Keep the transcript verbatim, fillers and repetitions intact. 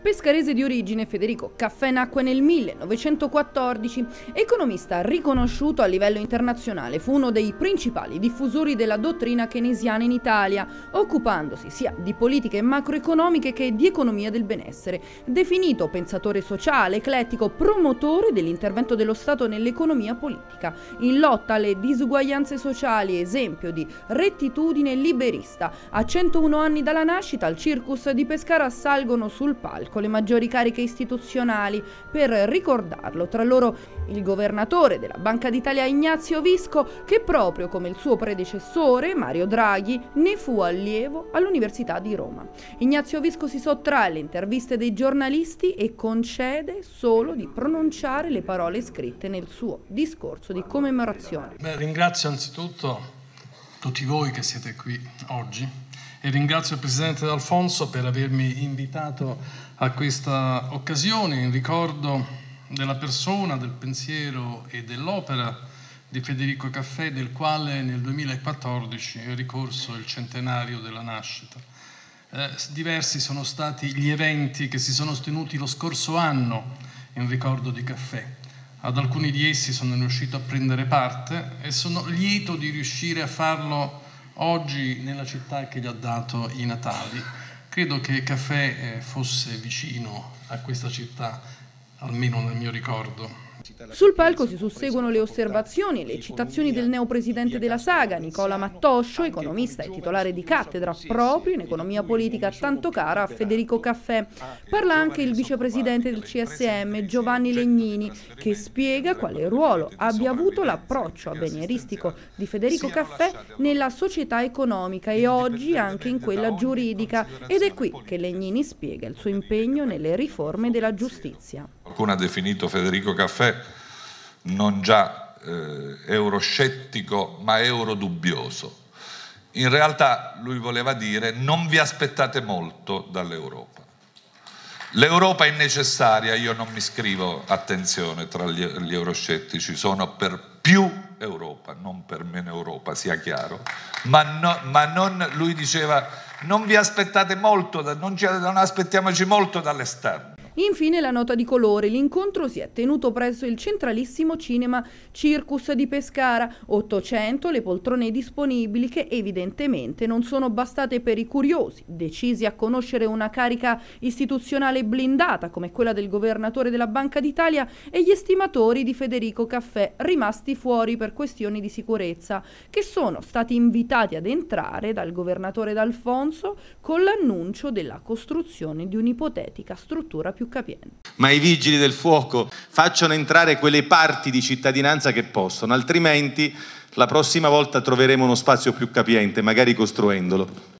Pescarese di origine, Federico Caffè nacque nel millenovecentoquattordici. Economista riconosciuto a livello internazionale, fu uno dei principali diffusori della dottrina keynesiana in Italia, occupandosi sia di politiche macroeconomiche che di economia del benessere. Definito pensatore sociale, eclettico, promotore dell'intervento dello Stato nell'economia politica, in lotta alle disuguaglianze sociali, esempio di rettitudine liberista. A centouno anni dalla nascita, al Circus di Pescara salgono sul palco le maggiori cariche istituzionali per ricordarlo, tra loro il governatore della Banca d'Italia Ignazio Visco, che proprio come il suo predecessore Mario Draghi ne fu allievo all'Università di Roma. Ignazio Visco si sottrae alle interviste dei giornalisti e concede solo di pronunciare le parole scritte nel suo discorso di commemorazione. Beh, ringrazio anzitutto tutti voi che siete qui oggi e ringrazio il Presidente D'Alfonso per avermi invitato a questa occasione in ricordo della persona, del pensiero e dell'opera di Federico Caffè, del quale nel duemilaquattordici è ricorso il centenario della nascita. Eh, diversi sono stati gli eventi che si sono tenuti lo scorso anno in ricordo di Caffè. Ad alcuni di essi sono riuscito a prendere parte e sono lieto di riuscire a farlo oggi nella città che gli ha dato i natali. Credo che Caffè fosse vicino a questa città, almeno nel mio ricordo. Sul palco si susseguono le osservazioni e le citazioni del neopresidente della Saga, Nicola Mattoscio, economista e titolare di cattedra proprio in economia politica tanto cara a Federico Caffè. Parla anche il vicepresidente del C S M, Giovanni Legnini, che spiega quale ruolo abbia avuto l'approccio avveniristico di Federico Caffè nella società economica e oggi anche in quella giuridica. Ed è qui che Legnini spiega il suo impegno nelle riforme della giustizia. Qualcuno ha definito Federico Caffè non già eh, euroscettico ma eurodubbioso. In realtà lui voleva dire: non vi aspettate molto dall'Europa. L'Europa è necessaria, io non mi scrivo, attenzione, tra gli, gli euroscettici, sono per più Europa, non per meno Europa, sia chiaro, ma, no, ma non, lui diceva non vi aspettate molto, non, ci, non aspettiamoci molto dall'esterno. Infine la nota di colore. L'incontro si è tenuto presso il centralissimo cinema Circus di Pescara. ottocento le poltrone disponibili che evidentemente non sono bastate per i curiosi, decisi a conoscere una carica istituzionale blindata come quella del governatore della Banca d'Italia, e gli estimatori di Federico Caffè rimasti fuori per questioni di sicurezza, che sono stati invitati ad entrare dal governatore D'Alfonso con l'annuncio della costruzione di un'ipotetica struttura più capiente. Ma i vigili del fuoco facciano entrare quelle parti di cittadinanza che possono, altrimenti la prossima volta troveremo uno spazio più capiente, magari costruendolo.